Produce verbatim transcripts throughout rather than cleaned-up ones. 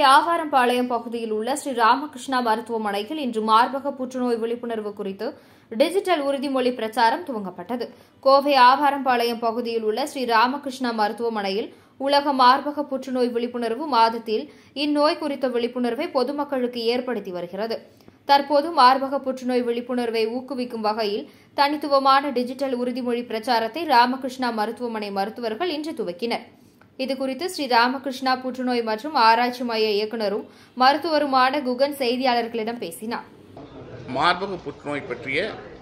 ஆவாரம்பாளையம் பகுதியில் உள்ள ஸ்ரீ ராமகிருஷ்ணா மருத்துவமனையில் இன்று மார்பக புற்றுநோய் விழிப்புணர்வு குறித்து டிஜிட்டல் உறுதிமொழி பிரச்சாரம் துவங்கப்பட்டது. கோவை ஆவாரம்பாளையம் பகுதியில் உள்ள ஸ்ரீ ராமகிருஷ்ணா மருத்துவமனையில் உலக மார்பக புற்றுநோய் விழிப்புணர்வு மாதத்தில் இந்நோய் குறித்த விழிப்புணர்வை பொதுமக்களுக்கு ஏற்படுத்தி வருகிறது. தற்போது மார்பக புற்றுநோய் விழிப்புணர்வை ஊக்குவிக்கும் வகையில் தனித்துவமான டிஜிட்டல் உறுதிமொழி பிரச்சாரத்தை ராமகிருஷ்ணா மருத்துவமனை மருத்துவர்கள் இன்று துவக்கினர். இதுகுறித்து ஸ்ரீ ராமகிருஷ்ணா புற்றுநோய் மற்றும் ஆராய்ச்சி மைய இயக்குநரும் மருத்துவருமான குகன் செய்தியாளர்களிடம் பேசினார். மார்பக புற்றுநோய் பற்றிய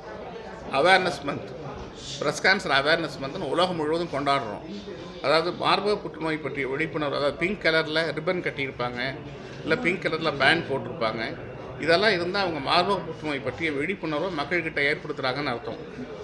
awareness month, breast cancer awareness month உலகம் முழுவதும் கொண்டாடுறோம். அதாவது மார்பக புற்றுநோய் பற்றிய விழிப்புணர்வு, அதாவது பிங்க் கலரில் ரிப்பன் கட்டியிருப்பாங்க, இல்லை பிங்க் கலரில் பேண்ட் போட்டிருப்பாங்க. இதெல்லாம் இருந்தால் அவங்க மார்பக புற்றுநோய் பற்றிய விழிப்புணர்வை மக்கள்கிட்ட ஏற்படுத்துகிறாங்கன்னு அர்த்தம்.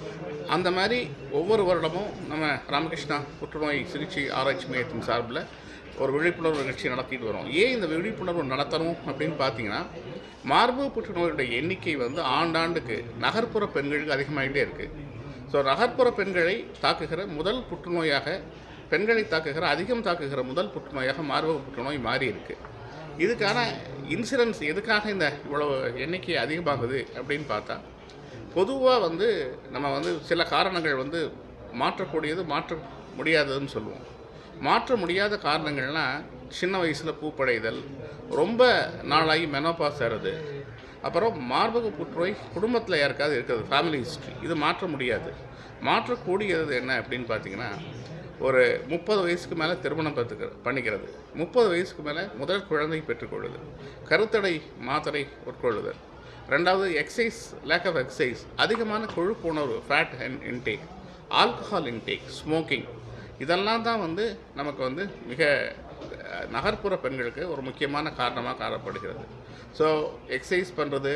அந்த மாதிரி ஒவ்வொரு வருடமும் நம்ம ராமகிருஷ்ணா புற்றுநோய் சிகிச்சை ஆராய்ச்சி மையத்தின் சார்பில் ஒரு விழிப்புணர்வு நிகழ்ச்சி நடத்திட்டு வரோம். ஏன் இந்த விழிப்புணர்வு நடத்தணும் அப்படின்னு பார்த்தீங்கன்னா, மார்பக புற்றுநோயுடைய எண்ணிக்கை வந்து ஆண்டாண்டுக்கு நகர்ப்புற பெண்களுக்கு அதிகமாகிட்டே இருக்குது. ஸோ நகர்ப்புற பெண்களை தாக்குகிற முதல் புற்றுநோயாக, பெண்களை தாக்குகிற அதிகம் தாக்குகிற முதல் புற்றுநோயாக மார்பக புற்றுநோய் மாறி இருக்குது. இதுக்கான இன்சிடென்ஸ் எதுக்காக இந்த இவ்வளோ எண்ணிக்கை அதிகமாகுது அப்படின்னு பார்த்தா, பொதுவாக வந்து நம்ம வந்து சில காரணங்கள் வந்து மாற்றக்கூடியது, மாற்ற முடியாததுன்னு சொல்லுவோம். மாற்ற முடியாத காரணங்கள்னால் சின்ன வயசில் பூப்படைதல், ரொம்ப நாளாகி மெனோபாஸ் ஆகிறது, அப்புறம் மார்பக புற்றுநோய் குடும்பத்தில் யாருக்காவது இருக்கிறது, ஃபேமிலி ஹிஸ்ட்ரி. இது மாற்ற முடியாது. மாற்றக்கூடியது என்ன அப்படின்னு பார்த்தீங்கன்னா, ஒரு முப்பது வயசுக்கு மேலே திருமணம் பார்த்துக்க பண்ணிக்கிறது, முப்பது வயசுக்கு மேலே முதல் குழந்தை பெற்றுக்கொள்ளுது, கருத்தடை மாத்திரை உட்கொள்ளுதல், ரெண்டாவது எக்ஸசைஸ், லேக் ஆஃப் எக்ஸசைஸ், அதிகமான கொழுப்பு உணர்வு, fat and intake, alcohol intake, smoking, இதெல்லாம் தான் வந்து நமக்கு வந்து மிக நகர்ப்புற பெண்களுக்கு ஒரு முக்கியமான காரணமாக காணப்படுகிறது. ஸோ எக்ஸசைஸ் பண்ணுறது,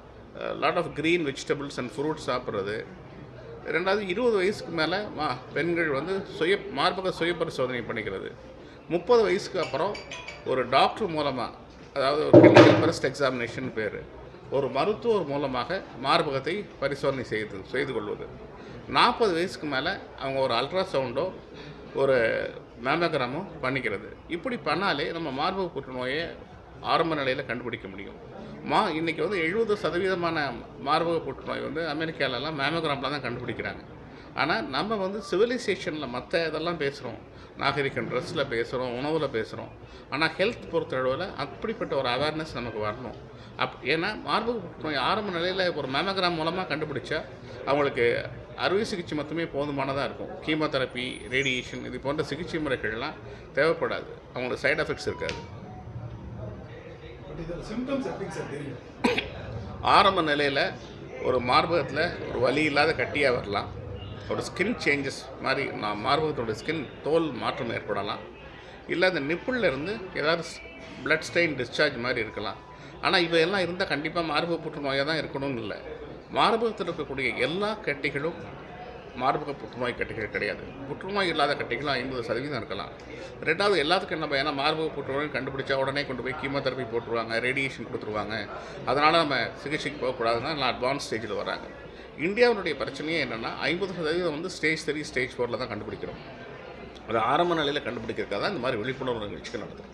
lot of green vegetables and fruits சாப்பிட்றது. ரெண்டாவது இருபது வயசுக்கு மேலே மா பெண்கள் வந்து சுய மார்பக சுய பரிசோதனை பண்ணிக்கிறது. முப்பது வயசுக்கு அப்புறம் ஒரு டாக்டர் மூலமாக, அதாவது ஒரு கிளினிக்கல் பிரஸ்ட் எக்ஸாமினேஷன் பேர், ஒரு மருத்துவர் மூலமாக மார்பகத்தை பரிசோதனை செய்து செய்து கொள்வது. நாற்பது வயசுக்கு மேலே அவங்க ஒரு அல்ட்ராசவுண்டோ ஒரு மேமோகிராமோ பண்ணிக்கிறது. இப்படி பண்ணாலே நம்ம மார்பக புற்றுநோயை ஆரம்ப நிலையில் கண்டுபிடிக்க முடியும். மா இன்றைக்கி வந்து எழுபது சதவீதமான மார்பக புற்றுநோய் வந்து அமெரிக்காலெலாம் மேமோகிராமில் தான் கண்டுபிடிக்கிறாங்க. ஆனால் நம்ம வந்து சிவிலைசேஷனில் மற்ற இதெல்லாம் பேசுகிறோம், நாகரிகம் ட்ரெஸ்ஸில் பேசுகிறோம், உணவில் பேசுகிறோம். ஆனால் ஹெல்த் பொறுத்தளவில் அப்படிப்பட்ட ஒரு அவேர்னஸ் நமக்கு வரணும். அப் ஏன்னா மார்பக புற்றுநோய் ஆரம்ப நிலையில் ஒரு மேமோகிராம் மூலமாக கண்டுபிடிச்சா அவங்களுக்கு அறுவை சிகிச்சை மட்டுமே போதுமானதாக இருக்கும். கீமோதெரப்பி, ரேடியேஷன், இது போன்ற சிகிச்சை முறைகள்லாம் தேவைப்படாது, அவங்களுக்கு சைட் எஃபெக்ட்ஸ் இருக்காது. ஆரம்ப நிலையில் ஒரு மார்பகத்தில் ஒரு வலி இல்லாத கட்டியாக வரலாம், ஒரு ஸ்கின் சேஞ்சஸ் மாதிரி, நான் மார்பகத்தோட ஸ்கின் தோல் மாற்றம் ஏற்படலாம், இல்லை அந்த நிப்புளில் இருந்து ஏதாவது பிளட் ஸ்டெயின் டிஸ்சார்ஜ் மாதிரி இருக்கலாம். ஆனால் இவையெல்லாம் இருந்தால் கண்டிப்பாக மார்பக புற்றுநோயாக தான் இருக்கணும்னு இல்லை. மார்பகத்தில் இருக்கக்கூடிய எல்லா கட்டிகளும் மார்பக புற்றுநோய் கட்டிகள் கிடையாது. புற்றுநோய் இல்லாத கட்டிகளும் ஐம்பது சதவீதம் இருக்கலாம். ரெண்டாவது, எல்லாத்துக்கும் நம்ம ஏன்னா மார்பக புற்றுநோய் கண்டுபிடிச்சா உடனே கொண்டு போய் கீமோதெரப்பி போட்டுருவாங்க, ரேடியேஷன் கொடுத்துருவாங்க. அதனால் நம்ம சிகிச்சைக்கு போகக்கூடாதுன்னா எல்லாம் அட்வான்ஸ் ஸ்டேஜில் வராங்க. இந்தியாவுடைய பிரச்சனையே என்னென்னா, ஐம்பது சதவீதம் வந்து ஸ்டேஜ் த்ரீ ஸ்டேஜ் ஃபோரில் தான் கண்டுபிடிக்கிறோம். அது ஆரம்ப நிலையில் கண்டுபிடிக்கிறதுக்காக தான் இந்த மாதிரி விழிப்புணர்வு நிகழ்ச்சிகள் நடத்தும்.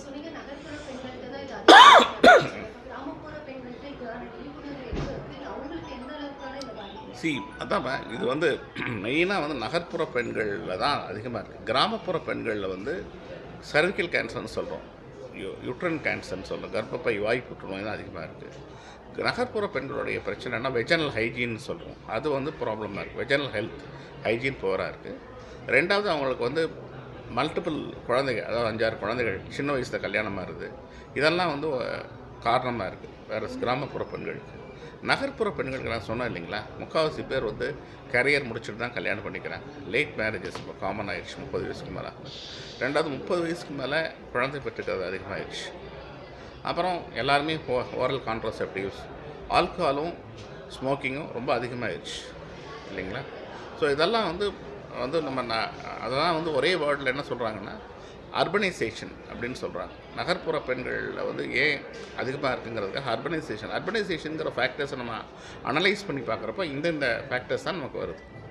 சி அதான் இது வந்து மெயினாக வந்து நகர்ப்புற பெண்களில் தான் அதிகமாக இருக்குது. கிராமப்புற பெண்களில் வந்து சர்விக்கல் கேன்சர்னு சொல்கிறோம், யூ யூட்ரன் கேன்சர்னு சொல்கிறோம், கர்ப்பப்பை வாய் புற்றுநோய் தான் அதிகமாக இருக்குது. நகர்ப்புற பெண்களுடைய பிரச்சனைனா வெஜனல் ஹைஜீன் சொல்கிறோம், அது வந்து ப்ராப்ளமாக இருக்குது. வெஜனல் ஹெல்த் ஹைஜீன் புவராக இருக்குது. ரெண்டாவது, அவங்களுக்கு வந்து மல்டிபிள் குழந்தைகள், அதாவது அஞ்சாறு குழந்தைகள் சின்ன வயசில் கல்யாணமாக இருக்குது. இதெல்லாம் வந்து காரணமாக இருக்குது வேறு கிராமப்புற பெண்களுக்கு. நகர்ப்புற பெண்களுக்கு நான் சொன்னேன் இல்லைங்களா, முக்கால்வாசி பேர் வந்து கரியர் முடிச்சுட்டு தான் கல்யாணம் பண்ணிக்கிறாங்க. லேட் மேரேஜஸ் இப்போ காமன் ஆகிடுச்சு முப்பது வயசுக்கு மேலே. ரெண்டாவது, முப்பது வயசுக்கு மேலே குழந்தை பெற்றுக்கிறது அதிகமாகிடுச்சு. அப்புறம் எல்லாருமே ஓரல் கான்ட்ராசெப்டிவ்ஸ், ஆல்கஹாலும் ஸ்மோக்கிங்கும் ரொம்ப அதிகமாகிடுச்சு இல்லைங்களா. ஸோ இதெல்லாம் வந்து வந்து நம்ம அதெல்லாம் வந்து ஒரே வேர்டில் என்ன சொல்கிறாங்கன்னா, அர்பனைசேஷன் அப்படின்னு சொல்கிறாங்க. நகர்ப்புற பெண்களில் வந்து ஏன் அதிகமாக இருக்குங்கிறதுக்காக அர்பனைசேஷன் அர்பனைசேஷனுங்கிற ஃபேக்டர்ஸை நம்ம அனலைஸ் பண்ணி பார்க்குறப்ப இந்தந்த ஃபேக்டர்ஸ் தான் நமக்கு வருது.